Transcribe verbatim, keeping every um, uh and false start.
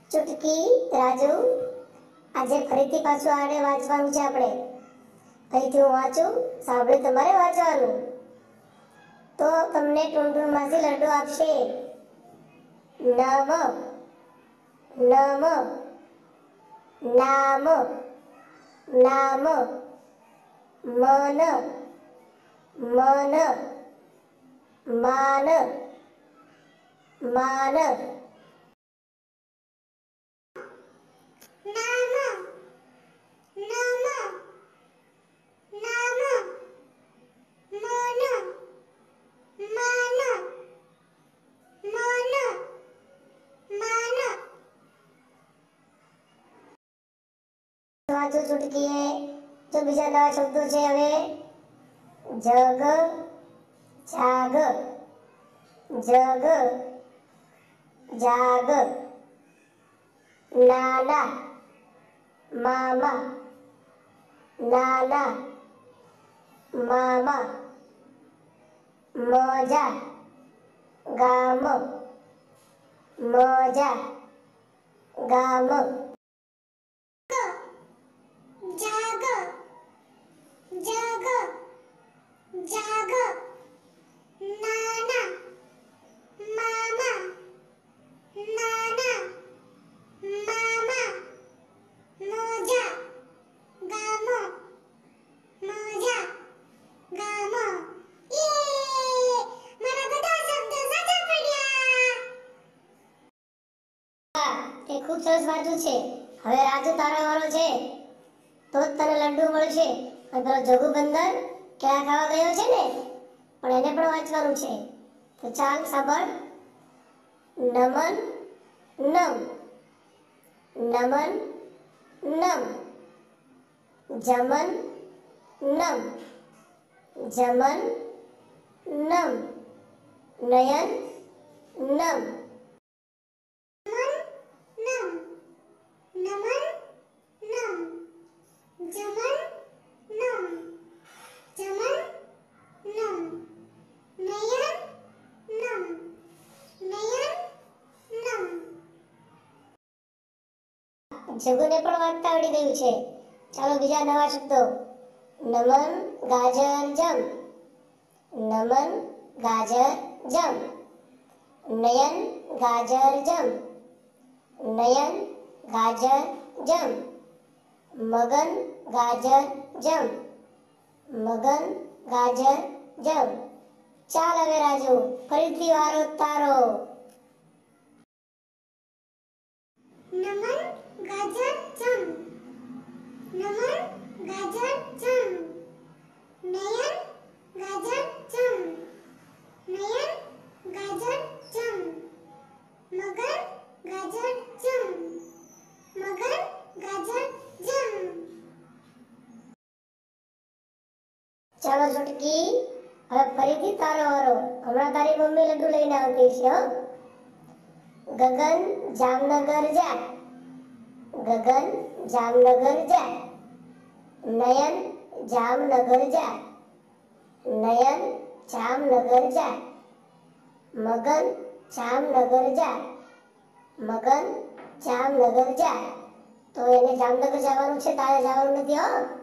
ચુટકી રાજુ આજે ફરીથી પાછું આને વાંચવાનું છે આપણે અહીંથી હું વાંચું સાંભળી તમારે વાંચવાનું તો તમને ટૂંટૂન માંથી લડ્ડુ આપશે નમ નમ નામ નામ મન મન માન માન વાંચો ચૂટકીએ જો બીજા નવા શબ્દો છે હવે જગ જાગ જગ જાગ નાના મામા નાના મામા મોજા ગામ મોજા ગામ જાગ જગ જાગ નાના મામા નાના મામા મોજા ગામો મોજા ગામો યે મારા બધા શબ્દો સાચા પડ્યા હા તે ખૂબ સરસ વાંચ્યું છે હવે રાજુ તારા વાળો છે તો જ તને લડ્ડુ મળશે અને પેલો જગુબંદર કેળા ખાવા ગયો છે ને પણ એને પણ વાંચવાનું છે તો ચાલ સાંભળ નમન નમ નમન નમ જમન નમ જમન નમ નયન નમ જગુને પણ વાંચતા આવડી ગયું છે ચાલો બીજા નવા શબ્દો નમન ગાજર જમ નમન ગાજર જમ નયન ગાજર જમ નયન ગાજર જમ મગન ગાજર જમ મગન ગાજર જમ ચાલ હવે રાજુ ફરીથી વારો તારો નમન ગાજર જમ નમન ગાજર જમ નયન ગાજર જમ નયન ગાજર જમ મગન ગાજર જમ મગન ગાજર જમ ચાલો ચુટકી હવે ફરીથી તારો વારો હમણાં તારી મમ્મી લડ્ડુ લઈને આવતી છે હો ગગન જામનગર જા ગગન જામનગર જા નયન જામનગર જા નયન જામનગર જા મગન જામનગર જા મગન જામનગર જા તો એને જામનગર જવાનું છે તારે જવાનું નથી હો